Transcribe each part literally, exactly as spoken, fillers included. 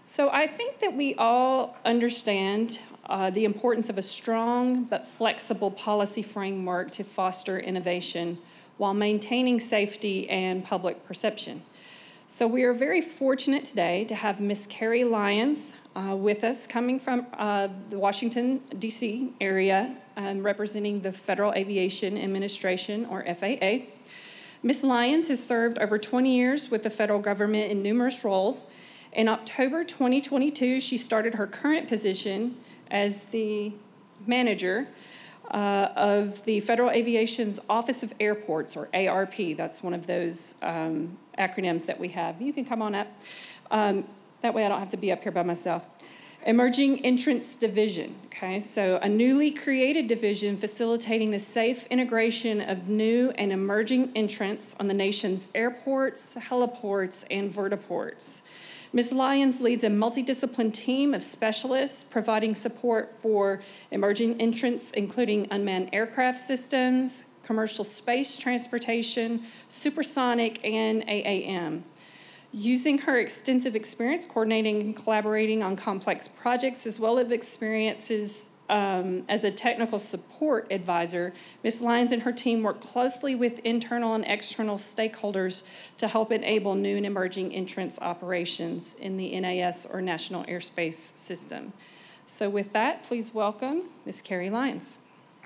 So I think that we all understand uh, the importance of a strong but flexible policy framework to foster innovation while maintaining safety and public perception. So we are very fortunate today to have Miz Carrie Lyons uh, with us, coming from uh, the Washington, D C area, um, representing the Federal Aviation Administration, or F A A. Miz Lyons has served over twenty years with the federal government in numerous roles. In October twenty twenty-two, she started her current position as the manager uh, of the Federal Aviation's Office of Airports, or A R P. That's one of those um, acronyms that we have. You can come on up. Um, that way I don't have to be up here by myself. Emerging Entrants Division, okay? So a newly created division facilitating the safe integration of new and emerging entrants on the nation's airports, heliports, and vertiports. Miz Lyons leads a multidisciplinary team of specialists providing support for emerging entrants, including unmanned aircraft systems, commercial space transportation, supersonic, and A A M. Using her extensive experience coordinating and collaborating on complex projects, as well as experiences um, as a technical support advisor, Miz Lyons and her team work closely with internal and external stakeholders to help enable new and emerging entrance operations in the N A S, or National Airspace System. So with that, please welcome Miz Carrie Lyons.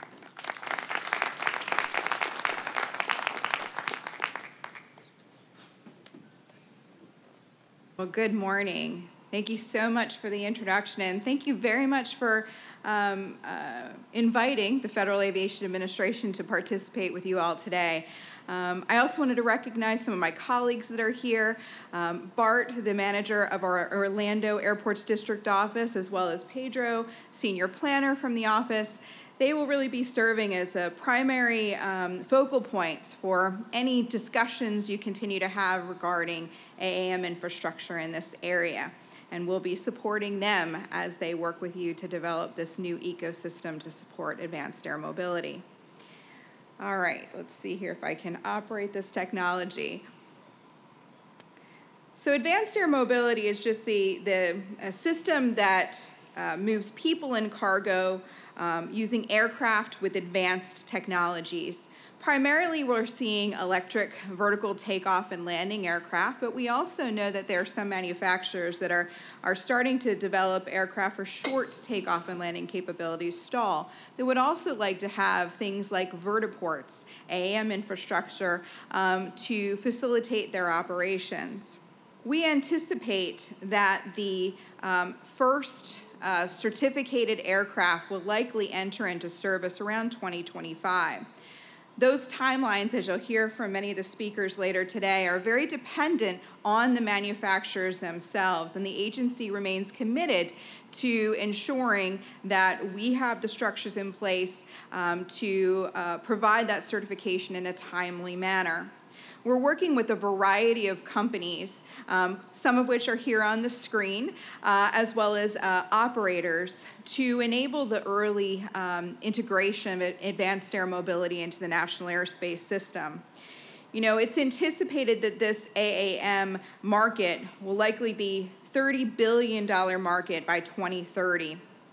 Well, good morning. Thank you so much for the introduction, and thank you very much for um, uh, inviting the Federal Aviation Administration to participate with you all today. Um, I also wanted to recognize some of my colleagues that are here. Um, Bart, the manager of our Orlando Airports District Office, as well as Pedro, senior planner from the office. They will really be serving as the primary um, focal points for any discussions you continue to have regarding A A M infrastructure in this area. And we'll be supporting them as they work with you to develop this new ecosystem to support advanced air mobility. All right, let's see here if I can operate this technology. So advanced air mobility is just the, the a system that uh, moves people and cargo Um, using aircraft with advanced technologies. Primarily, we're seeing electric vertical takeoff and landing aircraft, but we also know that there are some manufacturers that are, are starting to develop aircraft for short takeoff and landing capabilities, STOL, that would also like to have things like vertiports, A A M infrastructure, um, to facilitate their operations. We anticipate that the um, first Uh, certificated aircraft will likely enter into service around twenty twenty-five. Those timelines, as you'll hear from many of the speakers later today, are very dependent on the manufacturers themselves, and the agency remains committed to ensuring that we have the structures in place um, to uh, provide that certification in a timely manner. We're working with a variety of companies, um, some of which are here on the screen, uh, as well as uh, operators, to enable the early um, integration of advanced air mobility into the National Airspace System. You know, it's anticipated that this A A M market will likely be thirty billion dollar market by twenty thirty.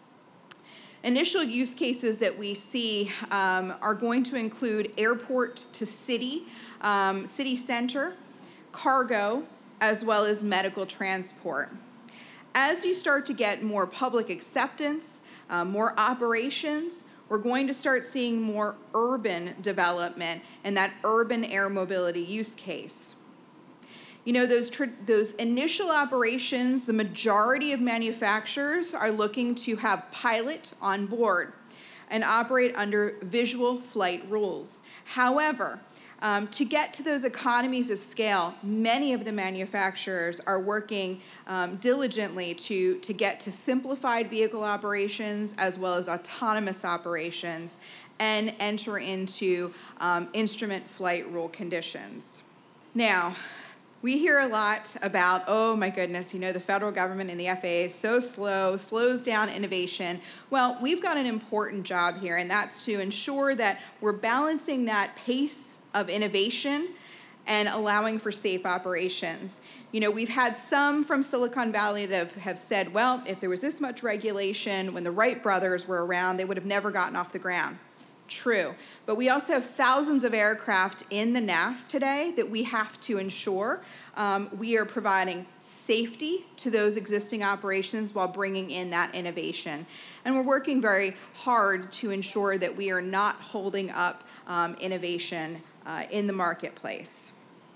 Initial use cases that we see um, are going to include airport to city, Um, city center, cargo, as well as medical transport. As you start to get more public acceptance, uh, more operations, we're going to start seeing more urban development and that urban air mobility use case. You know, those, those initial operations, the majority of manufacturers are looking to have pilot on board and operate under visual flight rules. However, Um, to get to those economies of scale, many of the manufacturers are working um, diligently to, to get to simplified vehicle operations as well as autonomous operations and enter into um, instrument flight rule conditions. Now, we hear a lot about, oh my goodness, you know, the federal government and the F A A is so slow, slows down innovation. Well, we've got an important job here, and that's to ensure that we're balancing that pace of innovation and allowing for safe operations. You know, we've had some from Silicon Valley that have, have said, well, if there was this much regulation when the Wright brothers were around, they would have never gotten off the ground. True. But we also have thousands of aircraft in the N A S today that we have to ensure um, we are providing safety to those existing operations while bringing in that innovation. And we're working very hard to ensure that we are not holding up um, innovation uh, in the marketplace.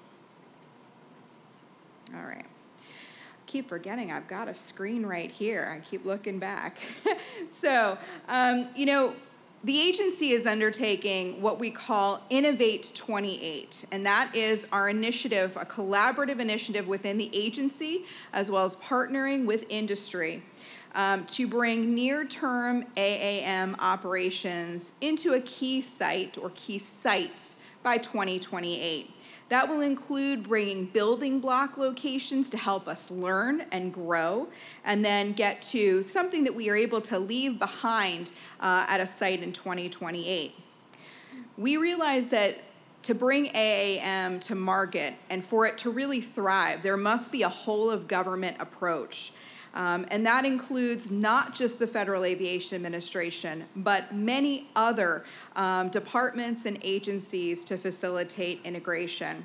All right. Keep forgetting I've got a screen right here. I keep looking back. so, um, you know, the agency is undertaking what we call Innovate twenty-eight, and that is our initiative, a collaborative initiative within the agency, as well as partnering with industry um, to bring near-term A A M operations into a key site or key sites by twenty twenty-eight. That will include bringing building block locations to help us learn and grow, and then get to something that we are able to leave behind uh, at a site in twenty twenty-eight. We realize that to bring A A M to market and for it to really thrive, there must be a whole of government approach. Um, and that includes not just the Federal Aviation Administration, but many other um, departments and agencies to facilitate integration.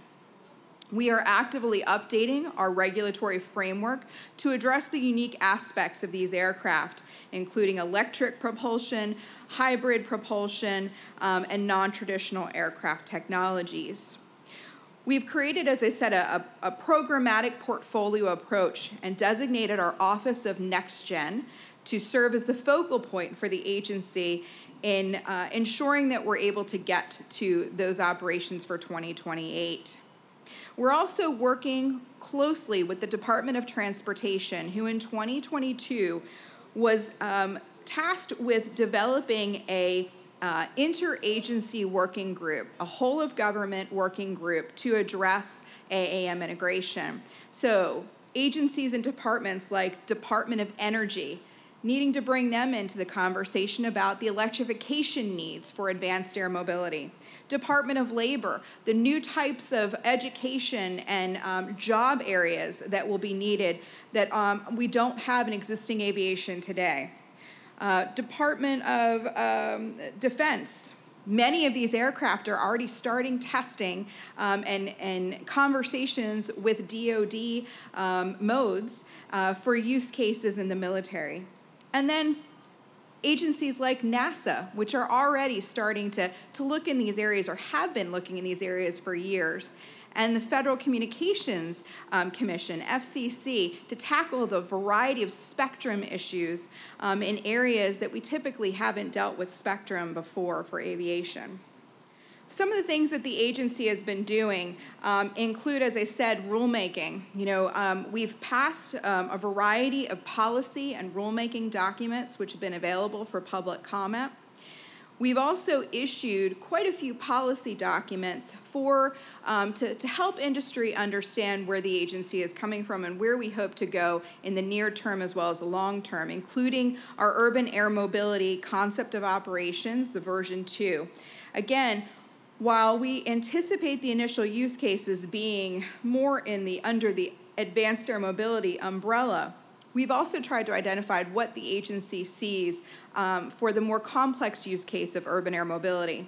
We are actively updating our regulatory framework to address the unique aspects of these aircraft, including electric propulsion, hybrid propulsion, um, and non-traditional aircraft technologies. We've created, as I said, a, a programmatic portfolio approach and designated our Office of NextGen to serve as the focal point for the agency in uh, ensuring that we're able to get to those operations for twenty twenty-eight. We're also working closely with the Department of Transportation, who in twenty twenty-two was um, tasked with developing a Uh, interagency working group, a whole of government working group to address A A M integration. So agencies and departments like Department of Energy, needing to bring them into the conversation about the electrification needs for advanced air mobility. Department of Labor, the new types of education and um, job areas that will be needed that um, we don't have in existing aviation today. Uh, Department of um, Defense. Many of these aircraft are already starting testing um, and, and conversations with D O D um, modes uh, for use cases in the military. And then agencies like NASA, which are already starting to, to look in these areas or have been looking in these areas for years. And the Federal Communications um, Commission, F C C, to tackle the variety of spectrum issues um, in areas that we typically haven't dealt with spectrum before for aviation. Some of the things that the agency has been doing um, include, as I said, rulemaking. You know, um, we've passed um, a variety of policy and rulemaking documents which have been available for public comment. We've also issued quite a few policy documents for um, to, to help industry understand where the agency is coming from and where we hope to go in the near term as well as the long term, including our urban air mobility concept of operations, the version two. Again, while we anticipate the initial use cases being more in the under the advanced air mobility umbrella, we've also tried to identify what the agency sees um, for the more complex use case of urban air mobility.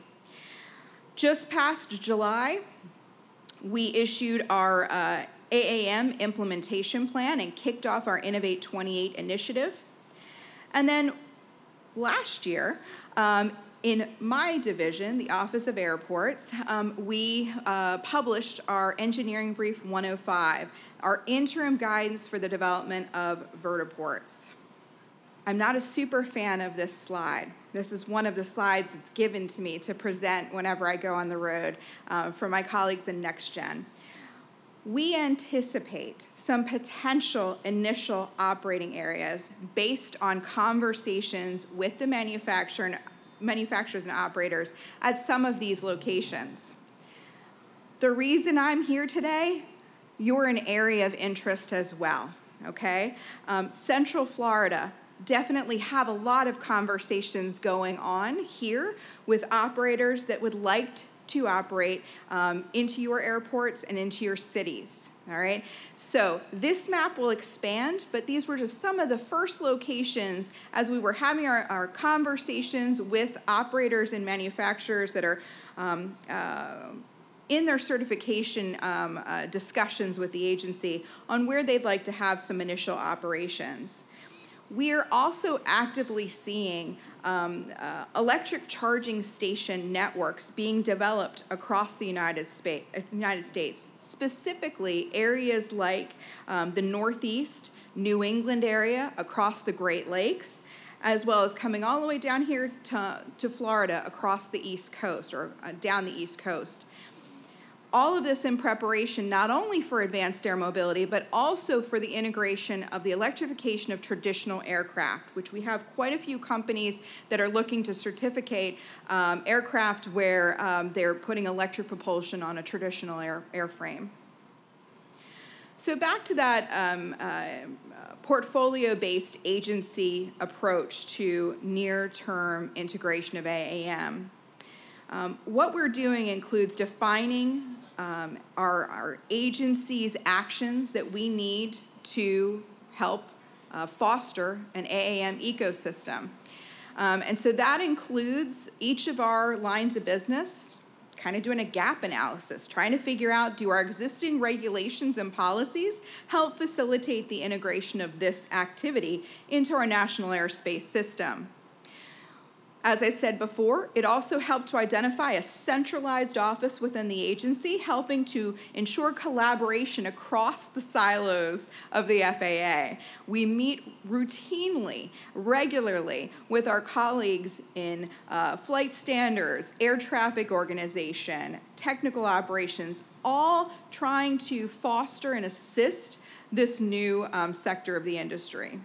Just past July, we issued our uh, A A M implementation plan and kicked off our Innovate twenty-eight initiative. And then last year, um, in my division, the Office of Airports, um, we uh, published our Engineering Brief one oh five, our interim guidance for the development of vertiports. I'm not a super fan of this slide. This is one of the slides that's given to me to present whenever I go on the road uh, for my colleagues in NextGen. We anticipate some potential initial operating areas based on conversations with the manufacturer and manufacturers and operators at some of these locations. The reason I'm here today, you're an area of interest as well, okay? Um, Central Florida definitely have a lot of conversations going on here with operators that would like to operate um, into your airports and into your cities. All right, so this map will expand, but these were just some of the first locations as we were having our, our conversations with operators and manufacturers that are um, uh, in their certification um, uh, discussions with the agency on where they'd like to have some initial operations. We are also actively seeing um, uh, electric charging station networks being developed across the United, Spa- United States, specifically areas like um, the Northeast, New England area, across the Great Lakes, as well as coming all the way down here to, to Florida across the East Coast, or uh, down the East Coast. All of this in preparation not only for advanced air mobility, but also for the integration of the electrification of traditional aircraft, which we have quite a few companies that are looking to certificate um, aircraft where um, they're putting electric propulsion on a traditional air, airframe. So back to that um, uh, portfolio-based agency approach to near-term integration of A A M. Um, what we're doing includes defining um, our, our agency's actions that we need to help uh, foster an A A M ecosystem. Um, and so that includes each of our lines of business, kind of doing a gap analysis, trying to figure out, do our existing regulations and policies help facilitate the integration of this activity into our national airspace system? As I said before, it also helped to identify a centralized office within the agency, helping to ensure collaboration across the silos of the F A A. We meet routinely, regularly, with our colleagues in uh, flight standards, air traffic organization, technical operations, all trying to foster and assist this new um, sector of the industry.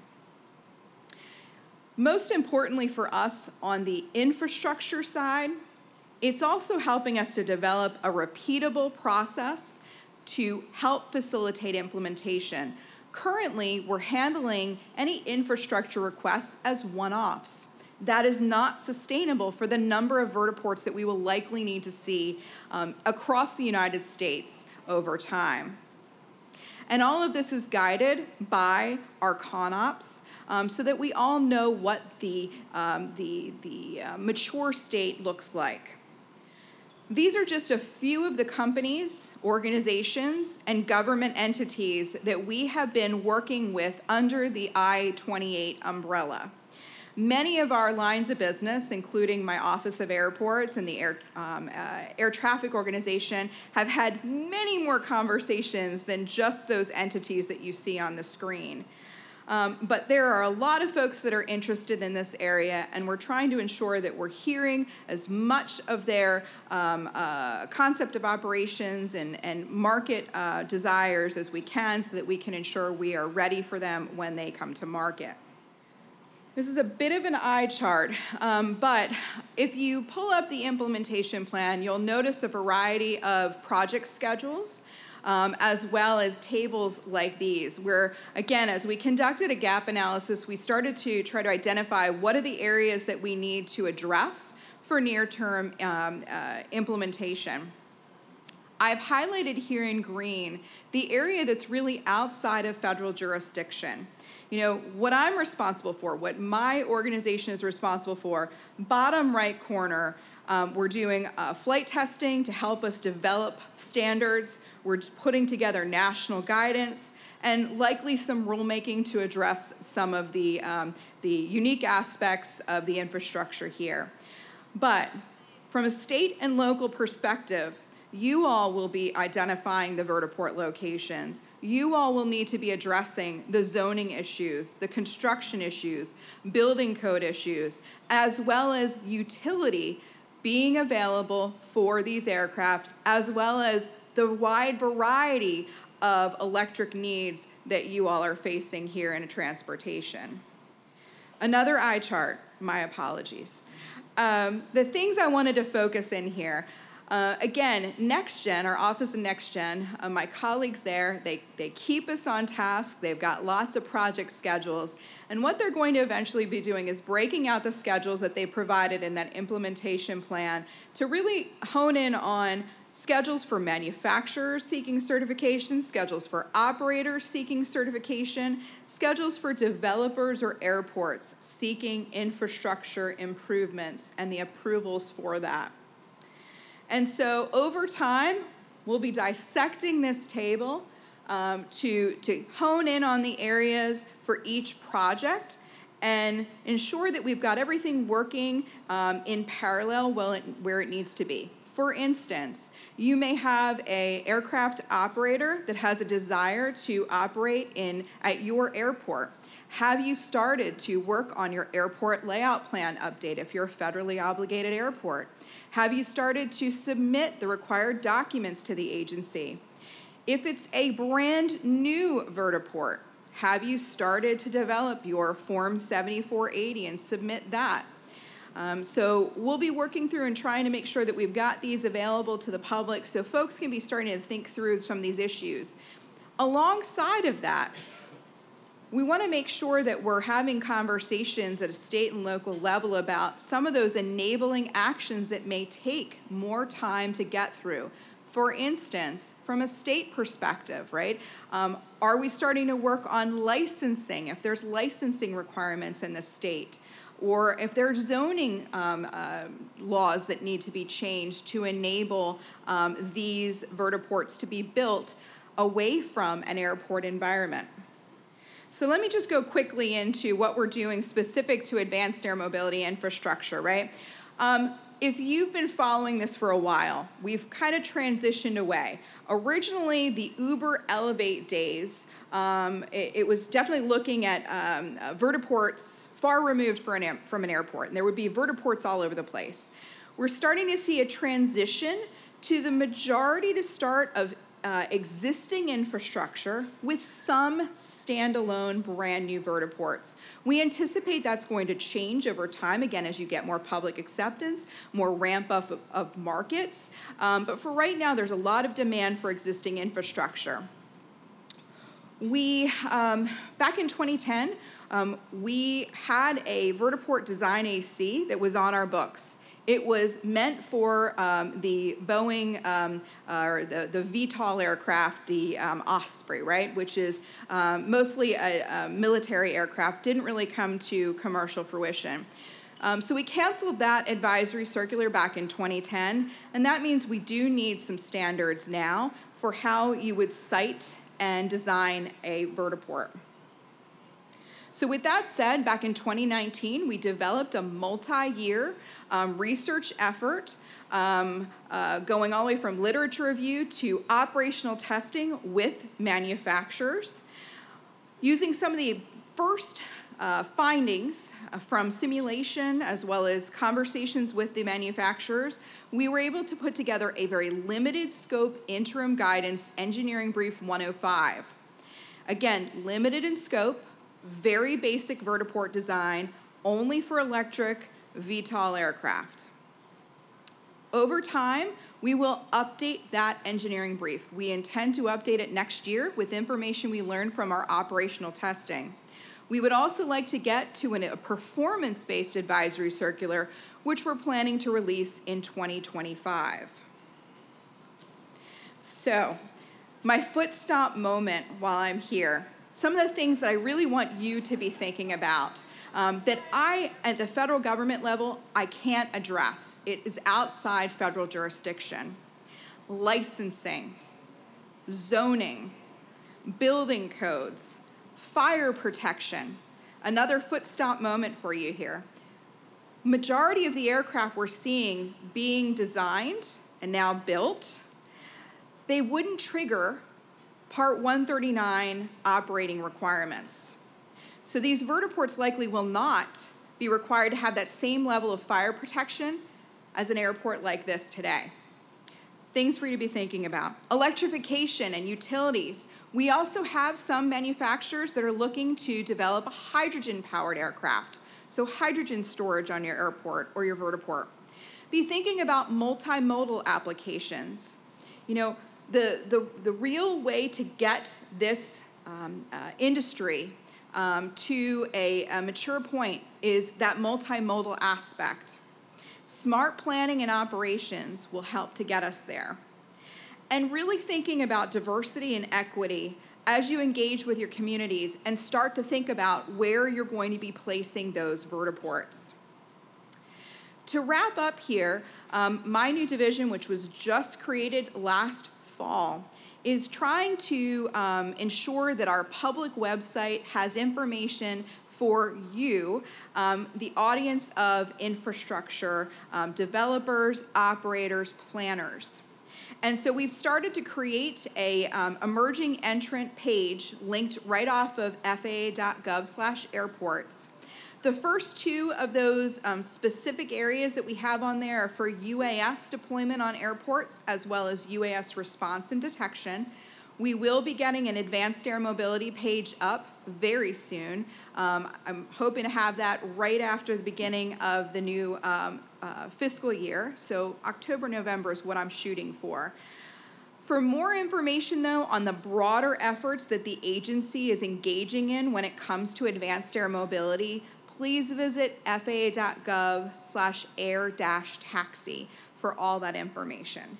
Most importantly for us on the infrastructure side, it's also helping us to develop a repeatable process to help facilitate implementation. Currently, we're handling any infrastructure requests as one-offs. That is not sustainable for the number of vertiports that we will likely need to see um, across the United States over time. And all of this is guided by our ConOps, Um, so that we all know what the, um, the, the uh, mature state looks like. These are just a few of the companies, organizations, and government entities that we have been working with under the I twenty-eight umbrella. Many of our lines of business, including my Office of Airports and the Air, um, uh, Air Traffic Organization, have had many more conversations than just those entities that you see on the screen. Um, but there are a lot of folks that are interested in this area, and we're trying to ensure that we're hearing as much of their um, uh, concept of operations and, and market uh, desires as we can, so that we can ensure we are ready for them when they come to market. This is a bit of an eye chart, um, but if you pull up the implementation plan, you'll notice a variety of project schedules, Um, as well as tables like these, where, again, as we conducted a gap analysis, we started to try to identify what are the areas that we need to address for near-term um, uh, implementation. I've highlighted here in green the area that's really outside of federal jurisdiction. You know, what I'm responsible for, what my organization is responsible for, bottom right corner, Um, we're doing uh, flight testing to help us develop standards. We're putting together national guidance and likely some rulemaking to address some of the, um, the unique aspects of the infrastructure here. But from a state and local perspective, you all will be identifying the vertiport locations. You all will need to be addressing the zoning issues, the construction issues, building code issues, as well as utility being available for these aircraft, as well as the wide variety of electric needs that you all are facing here in transportation. Another eye chart, my apologies. Um, the things I wanted to focus in here, Uh, again, NextGen, our Office of NextGen, uh, my colleagues there, they, they keep us on task. They've got lots of project schedules. And what they're going to eventually be doing is breaking out the schedules that they provided in that implementation plan to really hone in on schedules for manufacturers seeking certification, schedules for operators seeking certification, schedules for developers or airports seeking infrastructure improvements and the approvals for that. And so over time, we'll be dissecting this table um, to, to hone in on the areas for each project and ensure that we've got everything working um, in parallel well it, where it needs to be. For instance, you may have an aircraft operator that has a desire to operate in, at your airport. Have you started to work on your airport layout plan update if you're a federally obligated airport? Have you started to submit the required documents to the agency? If it's a brand new vertiport, have you started to develop your Form seventy-four eighty and submit that? Um, so we'll be working through and trying to make sure that we've got these available to the public so folks can be starting to think through some of these issues. Alongside of that, we want to make sure that we're having conversations at a state and local level about some of those enabling actions that may take more time to get through. For instance, from a state perspective, right? Um, are we starting to work on licensing, if there's licensing requirements in the state? Or if there's zoning um, uh, laws that need to be changed to enable um, these vertiports to be built away from an airport environment. So let me just go quickly into what we're doing specific to advanced air mobility infrastructure, right? Um, if you've been following this for a while, we've kind of transitioned away. Originally, the Uber Elevate days, um, it, it was definitely looking at um, uh, vertiports far removed from an, from an airport, and there would be vertiports all over the place. We're starting to see a transition to the majority to start of Uh, existing infrastructure with some standalone brand new vertiports. We anticipate that's going to change over time, again, as you get more public acceptance, more ramp up of, of markets. Um, but for right now, there's a lot of demand for existing infrastructure. We, um, back in twenty ten, um, we had a vertiport design A C that was on our books. It was meant for um, the Boeing, um, uh, or the, the V TOL aircraft, the um, Osprey, right, which is um, mostly a, a military aircraft, didn't really come to commercial fruition. Um, so we canceled that advisory circular back in twenty ten, and that means we do need some standards now for how you would site and design a vertiport. So with that said, back in twenty nineteen, we developed a multi-year um, research effort um, uh, going all the way from literature review to operational testing with manufacturers. Using some of the first uh, findings from simulation as well as conversations with the manufacturers, we were able to put together a very limited scope interim guidance engineering brief one oh five. Again, limited in scope, very basic vertiport design, only for electric V TOL aircraft. Over time, we will update that engineering brief. We intend to update it next year with information we learned from our operational testing. We would also like to get to an, a performance-based advisory circular, which we're planning to release in twenty twenty-five. So, my foot stomp moment while I'm here. Some of the things that I really want you to be thinking about um, that I, at the federal government level, I can't address. It is outside federal jurisdiction. Licensing, zoning, building codes, fire protection. Another foot stomp moment for you here. Majority of the aircraft we're seeing being designed and now built, they wouldn't trigger Part one thirty-nine operating requirements. So these vertiports likely will not be required to have that same level of fire protection as an airport like this today. Things for you to be thinking about. Electrification and utilities. We also have some manufacturers that are looking to develop a hydrogen-powered aircraft. So hydrogen storage on your airport or your vertiport. be thinking about multimodal applications. You know, the, the, the real way to get this um, uh, industry um, to a, a mature point is that multimodal aspect. Smart planning and operations will help to get us there. And really thinking about diversity and equity as you engage with your communities and start to think about where you're going to be placing those vertiports. To wrap up here, um, my new division, which was just created last fall, is trying to um, ensure that our public website has information for you, um, the audience of infrastructure, um, developers, operators, planners. And so we've started to create a um, emerging entrant page linked right off of F A A dot gov slash airports. The first two of those um, specific areas that we have on there are for U A S deployment on airports, as well as U A S response and detection. We will be getting an advanced air mobility page up very soon. Um, I'm hoping to have that right after the beginning of the new um, uh, fiscal year. So October, November is what I'm shooting for. For more information, though, on the broader efforts that the agency is engaging in when it comes to advanced air mobility, please visit F A A dot gov slash air dash taxi for all that information.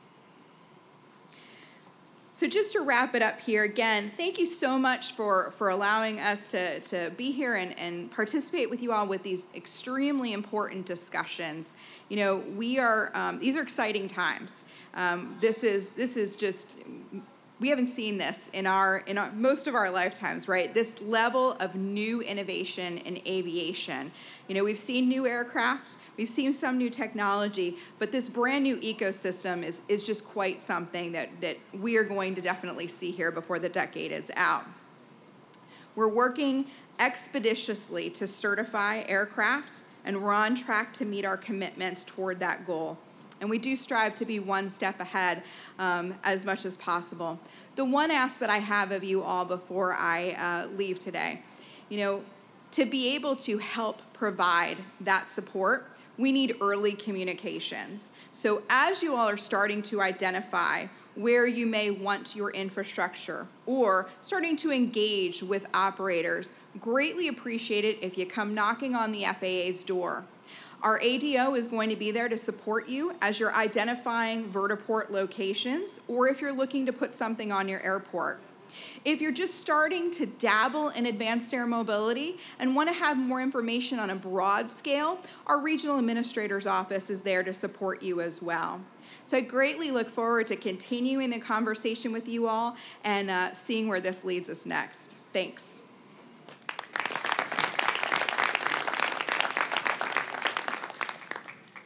So just to wrap it up here, again, thank you so much for, for allowing us to, to be here and, and participate with you all with these extremely important discussions. You know, we are, um, these are exciting times. Um, this is, this is just, we haven't seen this in our, in our, most of our lifetimes, right? This level of new innovation in aviation. You know, we've seen new aircraft, we've seen some new technology, but this brand new ecosystem is, is just quite something that, that we are going to definitely see here before the decade is out. We're working expeditiously to certify aircraft, and we're on track to meet our commitments toward that goal. And we do strive to be one step ahead um, as much as possible. The one ask that I have of you all before I uh, leave today, you know, to be able to help provide that support, we need early communications. So as you all are starting to identify where you may want your infrastructure or starting to engage with operators, greatly appreciate it if you come knocking on the F A A's door. Our A D O is going to be there to support you as you're identifying vertiport locations or if you're looking to put something on your airport. If you're just starting to dabble in advanced air mobility and want to have more information on a broad scale, our regional administrator's office is there to support you as well. So I greatly look forward to continuing the conversation with you all and uh, seeing where this leads us next. Thanks.